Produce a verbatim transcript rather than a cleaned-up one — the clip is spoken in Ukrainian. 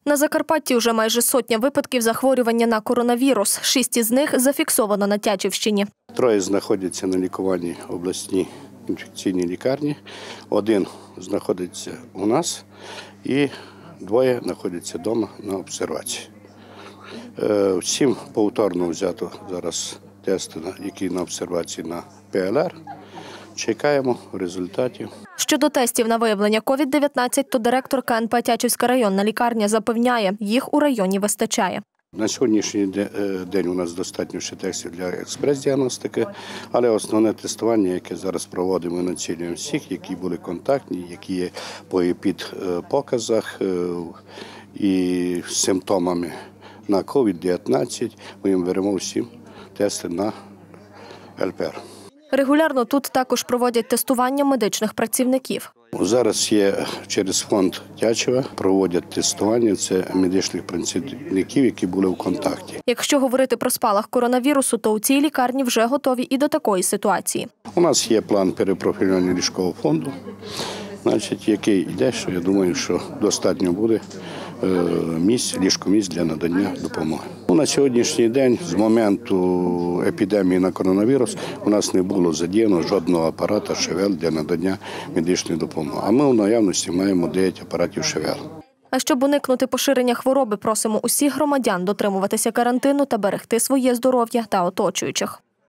На Закарпатті вже майже сотня випадків захворювання на коронавірус. Шість із них зафіксовано на Тячівщині. Троє знаходяться на лікуванні в обласній інфекційній лікарні, один знаходиться у нас і двоє знаходяться вдома на обсервації. Всім повторно взято зараз тести, які на обсервації на ПЛР. Чекаємо результатів. Щодо тестів на виявлення ковід дев'ятнадцять, то директор ка ен пе Тячівська районна лікарня запевняє, їх у районі вистачає. На сьогоднішній день у нас достатньо ще тестів для експрес-діагностики, але основне тестування, яке зараз проводимо, ми націлюємо всіх, які були контактні, які є по епідпоказах і з симптомами на ковід дев'ятнадцять, ми їм беремо всі тести на ел пе ер. Регулярно тут також проводять тестування медичних працівників. Зараз є через фонд Тячева, проводять тестування, це медичних працівників, які були в контакті. Якщо говорити про спалах коронавірусу, то у цій лікарні вже готові і до такої ситуації. У нас є план перепрофілювання ліжкового фонду, значить, який йде, що я думаю, що достатньо буде місць, ліжкомісць для надання допомоги. На сьогоднішній день, з моменту епідемії на коронавірус, у нас не було задіяно жодного апарата ШВЛ для надання медичної допомоги. А ми в наявності маємо дев'ять апаратів ШВЛ. А щоб уникнути поширення хвороби, просимо усіх громадян дотримуватися карантину та берегти своє здоров'я та оточуючих.